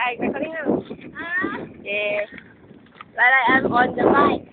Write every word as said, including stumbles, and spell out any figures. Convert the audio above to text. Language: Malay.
I recording now. Okay. Like, like I'm on the bike.